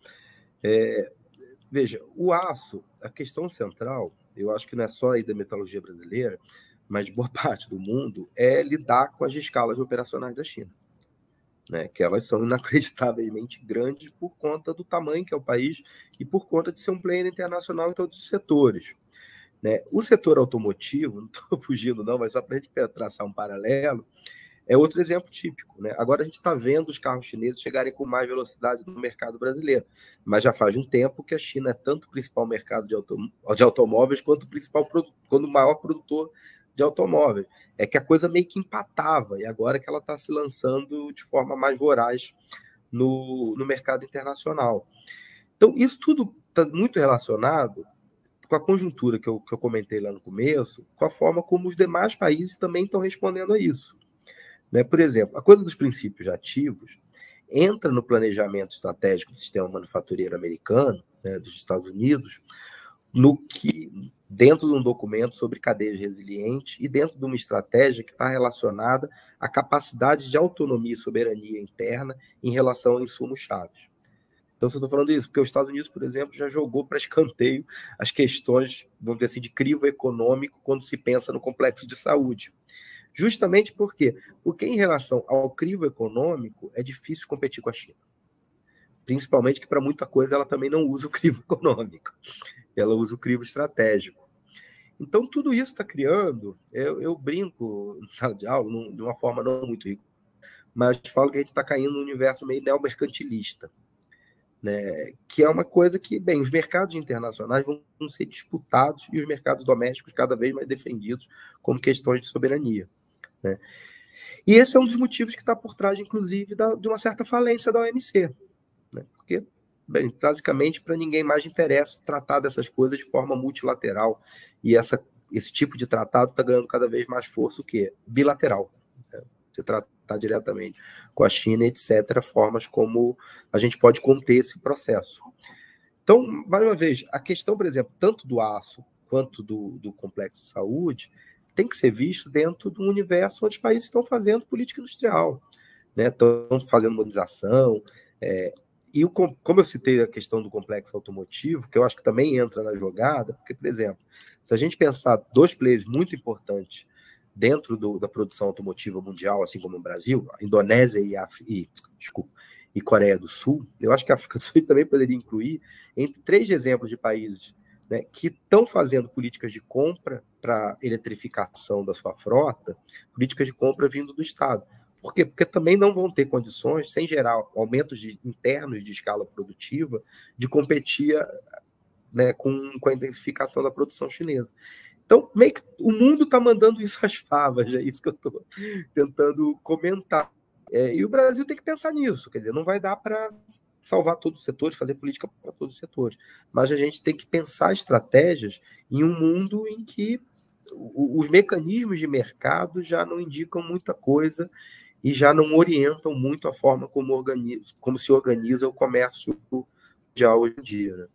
Speaker 4: É, veja, o aço, a questão central, eu acho que não é só aí da metalurgia brasileira, mas de boa parte do mundo, é lidar com as escalas operacionais da China, né? Que elas são inacreditavelmente grandes por conta do tamanho que é o país e por conta de ser um player internacional em todos os setores, né? O setor automotivo, não estou fugindo não, mas só para a gente traçar um paralelo, é outro exemplo típico, né? Agora a gente está vendo os carros chineses chegarem com mais velocidade no mercado brasileiro, mas já faz um tempo que a China é tanto o principal mercado de, autom de automóveis quanto o principal quanto o maior produtor de automóveis. É que a coisa meio que empatava, e agora que ela está se lançando de forma mais voraz no, no mercado internacional. Então, isso tudo está muito relacionado com a conjuntura que eu, que eu comentei lá no começo, com a forma como os demais países também estão respondendo a isso. Né? Por exemplo, a coisa dos princípios ativos entra no planejamento estratégico do sistema manufatureiro americano, né, dos Estados Unidos, no que, dentro de um documento sobre cadeias resilientes e dentro de uma estratégia que está relacionada à capacidade de autonomia e soberania interna em relação a insumos-chave. Então, eu estou falando isso porque os Estados Unidos, por exemplo, já jogou para escanteio as questões, vamos dizer assim, de crivo econômico quando se pensa no complexo de saúde. Justamente por quê? Porque em relação ao crivo econômico, é difícil competir com a China. Principalmente que para muita coisa ela também não usa o crivo econômico, ela usa o crivo estratégico. Então, tudo isso está criando, eu, eu brinco na sala de aula, num, de uma forma não muito rica, mas falo que a gente está caindo num universo meio neomercantilista, né? Que é uma coisa que, bem, os mercados internacionais vão ser disputados e os mercados domésticos cada vez mais defendidos como questões de soberania, né? E esse é um dos motivos que está por trás, inclusive, da, de uma certa falência da O M C, né? Porque, bem, basicamente, para ninguém mais interessa tratar dessas coisas de forma multilateral, e essa, esse tipo de tratado está ganhando cada vez mais força, o quê? Bilateral, né? Você tratar diretamente com a China, etcétera, formas como a gente pode conter esse processo. Então, mais uma vez, a questão, por exemplo, tanto do aço quanto do, do complexo de saúde, tem que ser visto dentro de um universo onde os países estão fazendo política industrial, né? Estão fazendo modernização, é, e o, como eu citei a questão do complexo automotivo, que eu acho que também entra na jogada, porque, por exemplo, se a gente pensar dois players muito importantes dentro do, da produção automotiva mundial, assim como o Brasil, a Indonésia e, África, e, desculpa, e Coreia do Sul, eu acho que a África do Sul também poderia incluir entre três exemplos de países, né, que estão fazendo políticas de compra para eletrificação da sua frota, políticas de compra vindo do Estado. Por quê? Porque também não vão ter condições, sem gerar aumentos de, internos de escala produtiva, de competir, né, com, com a intensificação da produção chinesa. Então, meio que o mundo está mandando isso às favas, é isso que eu estou tentando comentar. É, e o Brasil tem que pensar nisso, quer dizer, não vai dar para salvar todos os setores, fazer política para todos os setores, mas a gente tem que pensar estratégias em um mundo em que os mecanismos de mercado já não indicam muita coisa e já não orientam muito a forma como, organiza, como se organiza o comércio mundial hoje em dia, né?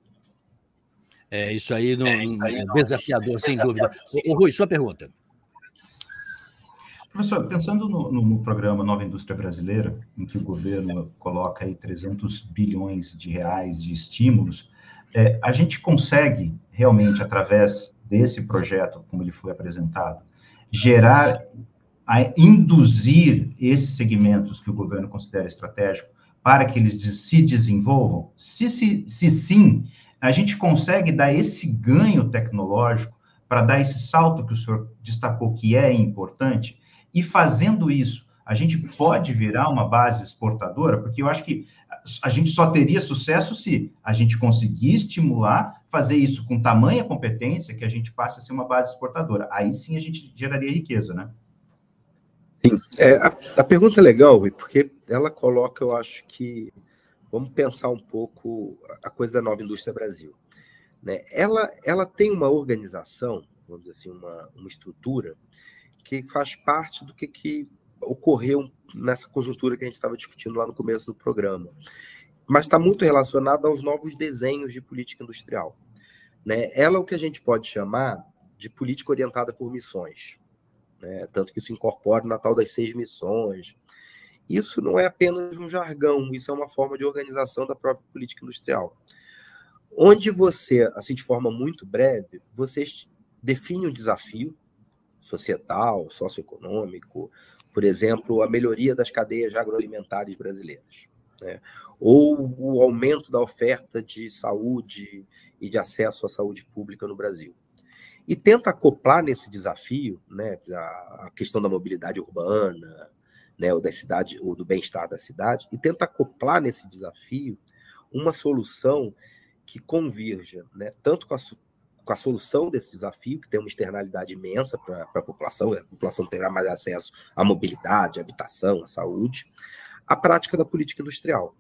Speaker 1: É, isso aí não, é isso aí é desafiador, sem dúvida. Ô, Rui, sua pergunta.
Speaker 2: Professor, pensando no, no, no programa Nova Indústria Brasileira, em que o governo coloca aí trezentos bilhões de reais de estímulos, é, a gente consegue realmente, através desse projeto, como ele foi apresentado, gerar, a induzir esses segmentos que o governo considera estratégico para que eles se desenvolvam? Se, se, se sim, a gente consegue dar esse ganho tecnológico para dar esse salto que o senhor destacou que é importante, e fazendo isso, a gente pode virar uma base exportadora, porque eu acho que a gente só teria sucesso se a gente conseguir estimular, fazer isso com tamanha competência, que a gente passe a ser uma base exportadora. Aí sim a gente geraria riqueza, né?
Speaker 4: Sim, é, a, a pergunta é legal, porque ela coloca, eu acho que, vamos pensar um pouco a coisa da Nova Indústria Brasil, né? Ela, ela tem uma organização, vamos dizer assim, uma, uma estrutura que faz parte do que, que ocorreu nessa conjuntura que a gente estava discutindo lá no começo do programa, mas está muito relacionada aos novos desenhos de política industrial, né? Ela é o que a gente pode chamar de política orientada por missões, né? Tanto que isso incorpora na tal das seis missões. Isso não é apenas um jargão, isso é uma forma de organização da própria política industrial, onde você, assim, de forma muito breve, você define um desafio societal, socioeconômico, por exemplo, a melhoria das cadeias agroalimentares brasileiras, né? Ou o aumento da oferta de saúde e de acesso à saúde pública no Brasil. E tenta acoplar nesse desafio, né, a questão da mobilidade urbana, né, ou da cidade, ou do bem-estar da cidade, e tenta acoplar nesse desafio uma solução que convirja, né, tanto com a com a solução desse desafio, que tem uma externalidade imensa para a população, a população terá mais acesso à mobilidade, à habitação, à saúde, a prática da política industrial.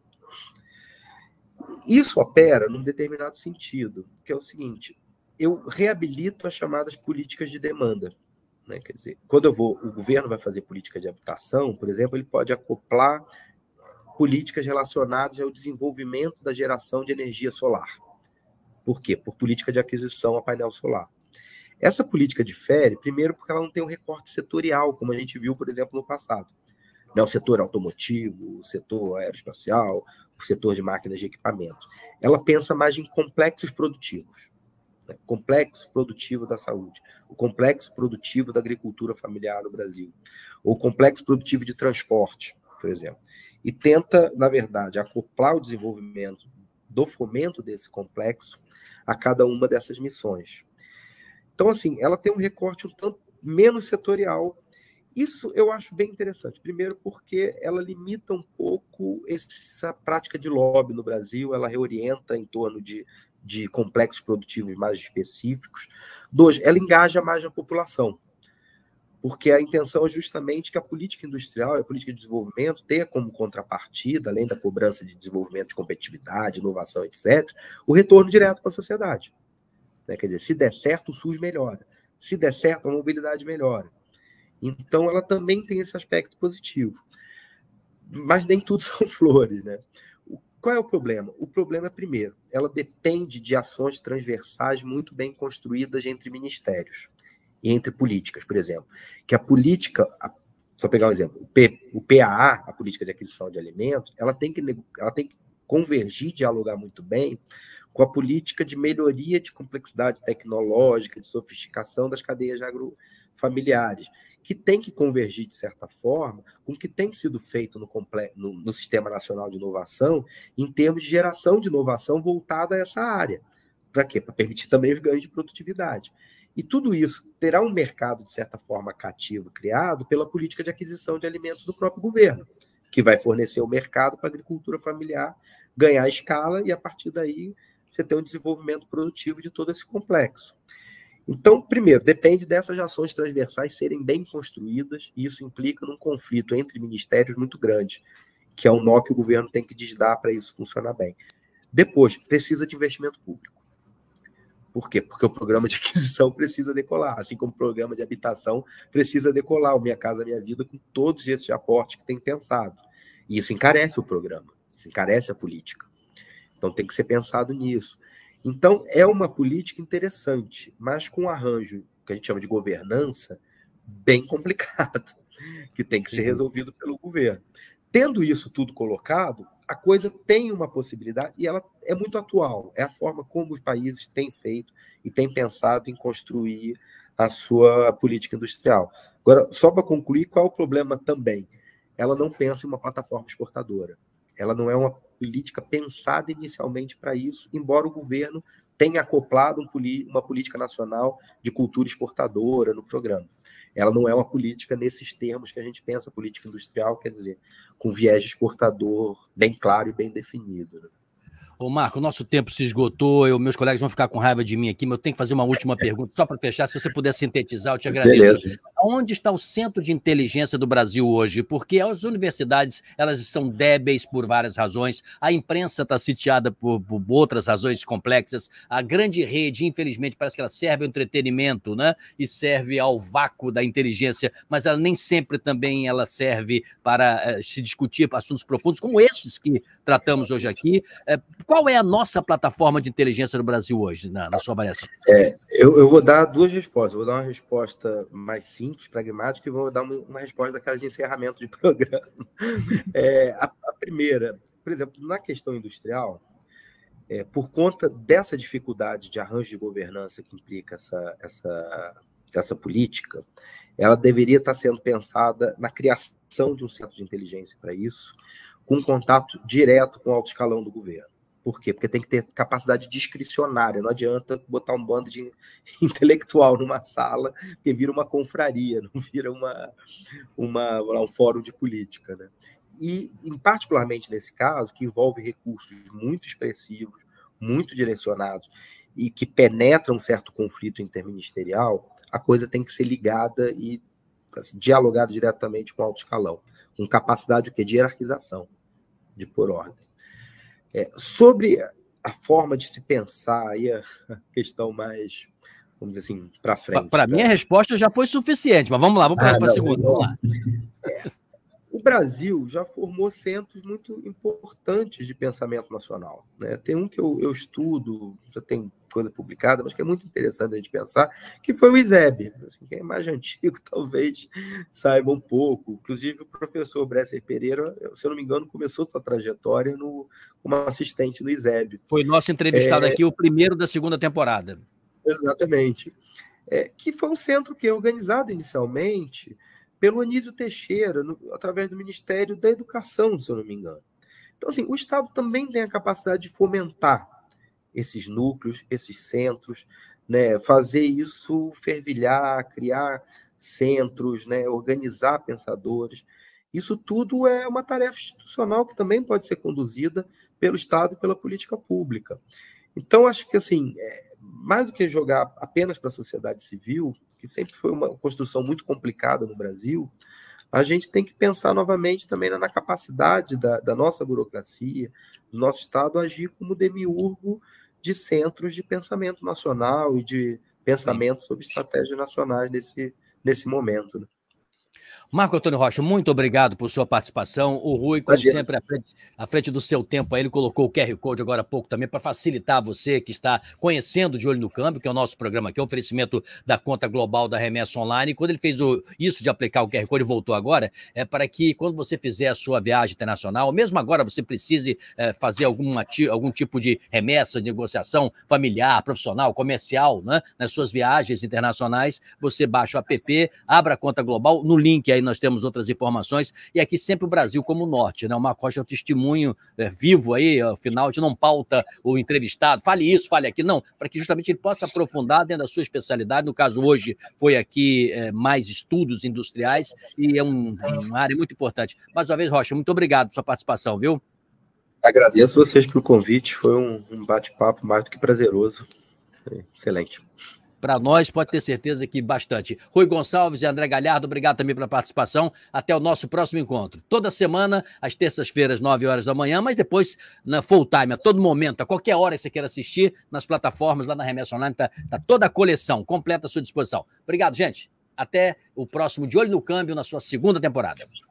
Speaker 4: Isso opera num determinado sentido, que é o seguinte: eu reabilito as chamadas políticas de demanda, né? Quer dizer, quando eu vou, o governo vai fazer política de habitação, por exemplo, ele pode acoplar políticas relacionadas ao desenvolvimento da geração de energia solar. Por quê? Por política de aquisição a painel solar. Essa política difere, primeiro, porque ela não tem um recorte setorial, como a gente viu, por exemplo, no passado. Não, o setor automotivo, o setor aeroespacial, o setor de máquinas de equipamentos. Ela pensa mais em complexos produtivos. né? Complexo produtivo da saúde, o complexo produtivo da agricultura familiar no Brasil, ou o complexo produtivo de transporte, por exemplo. E tenta, na verdade, acoplar o desenvolvimento do fomento desse complexo a cada uma dessas missões. Então, assim, ela tem um recorte um tanto menos setorial. Isso eu acho bem interessante. Primeiro, porque ela limita um pouco essa prática de lobby no Brasil, ela reorienta em torno de, de complexos produtivos mais específicos. Dois, ela engaja mais a população, porque a intenção é justamente que a política industrial e a política de desenvolvimento tenha como contrapartida, além da cobrança de desenvolvimento de competitividade, inovação, etcétera, o retorno direto para a sociedade. Né? Quer dizer, se der certo, o SUS melhora. Se der certo, a mobilidade melhora. Então, ela também tem esse aspecto positivo. Mas nem tudo são flores, né? Qual é o problema? O problema é, primeiro, ela depende de ações transversais muito bem construídas entre ministérios e entre políticas, por exemplo. Que a política, só pegar um exemplo, o, P, o P A A, a Política de Aquisição de Alimentos, ela tem que, ela tem que convergir, dialogar muito bem com a política de melhoria de complexidade tecnológica, de sofisticação das cadeias agrofamiliares, que tem que convergir, de certa forma, com o que tem sido feito no, no, no Sistema Nacional de Inovação, em termos de geração de inovação voltada a essa área. Para quê? Para permitir também os ganhos de produtividade. E tudo isso terá um mercado, de certa forma, cativo, criado pela política de aquisição de alimentos do próprio governo, que vai fornecer o mercado para a agricultura familiar ganhar escala e, a partir daí, você ter um desenvolvimento produtivo de todo esse complexo. Então, primeiro, depende dessas ações transversais serem bem construídas, e isso implica num conflito entre ministérios muito grande, que é um nó que o governo tem que desdar para isso funcionar bem. Depois, precisa de investimento público. Por quê? Porque o programa de aquisição precisa decolar, assim como o programa de habitação precisa decolar, o Minha Casa Minha Vida, com todos esses aportes que tem pensado. E isso encarece o programa, isso encarece a política. Então, tem que ser pensado nisso. Então, é uma política interessante, mas com um arranjo que a gente chama de governança bem complicado, que tem que ser resolvido pelo governo. Tendo isso tudo colocado, a coisa tem uma possibilidade, e ela é muito atual, é a forma como os países têm feito e têm pensado em construir a sua política industrial. Agora, só para concluir, qual é o problema também? Ela não pensa em uma plataforma exportadora. Ela não é uma política pensada inicialmente para isso, embora o governo tenha acoplado um uma política nacional de cultura exportadora no programa. Ela não é uma política nesses termos que a gente pensa, política industrial, quer dizer, com viés exportador bem claro e bem definido. Né?
Speaker 1: Ô, Marco, o nosso tempo se esgotou, eu, meus colegas vão ficar com raiva de mim aqui, mas eu tenho que fazer uma última pergunta, só para fechar, se você puder sintetizar, eu te agradeço.
Speaker 4: Beleza.
Speaker 1: Onde está o centro de inteligência do Brasil hoje? Porque as universidades, elas são débeis por várias razões, a imprensa está sitiada por, por outras razões complexas, a grande rede, infelizmente, parece que ela serve ao entretenimento, né? E serve ao vácuo da inteligência, mas ela nem sempre também ela serve para uh, se discutir assuntos profundos, como esses que tratamos hoje aqui. Uh, Qual é a nossa plataforma de inteligência no Brasil hoje, na, na sua avaliação?
Speaker 4: É, eu, eu vou dar duas respostas. Eu vou dar uma resposta mais simples, pragmática, e vou dar uma, uma resposta daquelas de encerramento de programa. É, a, a primeira, por exemplo, na questão industrial, é, por conta dessa dificuldade de arranjo de governança que implica essa, essa, essa política, ela deveria estar sendo pensada na criação de um centro de inteligência para isso, com contato direto com o alto escalão do governo. Por quê? Porque tem que ter capacidade discricionária. Não adianta botar um bando de intelectual numa sala, porque vira uma confraria, não vira uma, uma, um fórum de política. Né? E, em, particularmente nesse caso, que envolve recursos muito expressivos, muito direcionados, e que penetram um certo conflito interministerial, a coisa tem que ser ligada e assim, dialogada diretamente com o alto escalão, com capacidade o quê? De hierarquização, de pôr ordem. É, sobre a forma de se pensar, aí a questão mais, vamos dizer assim, para frente.
Speaker 1: Para mim, a resposta já foi suficiente, mas vamos lá, vamos para ah, a segunda. Vamos lá.
Speaker 4: É, o Brasil já formou centros muito importantes de pensamento nacional. Né? Tem um que eu, eu estudo, já tem coisa publicada, mas que é muito interessante a gente pensar, que foi o ISEB. Assim, quem é mais antigo, talvez saiba um pouco. Inclusive, o professor Bresser Pereira, se eu não me engano, começou sua trajetória no, como assistente no ISEB.
Speaker 1: Foi nosso entrevistado é... aqui, o primeiro da segunda temporada.
Speaker 4: Exatamente. É, que foi um centro que é organizado inicialmente pelo Anísio Teixeira, no, através do Ministério da Educação, se eu não me engano. Então, assim, o Estado também tem a capacidade de fomentar esses núcleos, esses centros, né, fazer isso fervilhar, criar centros, né, organizar pensadores. Isso tudo é uma tarefa institucional que também pode ser conduzida pelo Estado e pela política pública. Então, acho que, assim, é, mais do que jogar apenas para a sociedade civil, que sempre foi uma construção muito complicada no Brasil, a gente tem que pensar novamente também na capacidade da, da nossa burocracia, do nosso Estado, agir como demiurgo de centros de pensamento nacional e de pensamento Sim. sobre estratégias nacionais nesse, nesse momento, né?
Speaker 1: Marco Antônio Rocha, muito obrigado por sua participação. O Rui, como Imagina. sempre, à frente, à frente do seu tempo, aí, ele colocou o Q R Code agora há pouco também para facilitar você que está conhecendo De Olho no Câmbio, que é o nosso programa aqui, o oferecimento da conta global da Remessa Online. E quando ele fez o, isso de aplicar o Q R Code e voltou agora, é para que quando você fizer a sua viagem internacional, mesmo agora você precise é, fazer algum, algum tipo de remessa, de negociação familiar, profissional, comercial, né, nas suas viagens internacionais, você baixa o app, abra a conta global, no link aí nós temos outras informações, e aqui sempre o Brasil como norte, né? O Marco Rocha é um testemunho é, vivo aí, afinal, de não pauta o entrevistado, fale isso, fale aquilo, não, para que justamente ele possa aprofundar dentro da sua especialidade. No caso, hoje foi aqui é, mais estudos industriais, e é um, uma área muito importante. Mais uma vez, Rocha, muito obrigado pela sua participação, viu?
Speaker 4: Agradeço vocês pelo convite, foi um, um bate-papo mais do que prazeroso. Excelente.
Speaker 1: Para nós, pode ter certeza que bastante. Rui Gonçalves e André Galhardo, obrigado também pela participação. Até o nosso próximo encontro. Toda semana, às terças-feiras, nove horas da manhã, mas depois na full time, a todo momento, a qualquer hora que você queira assistir, nas plataformas, lá na Remessa Online, está tá toda a coleção completa à sua disposição. Obrigado, gente. Até o próximo De Olho no Câmbio, na sua segunda temporada.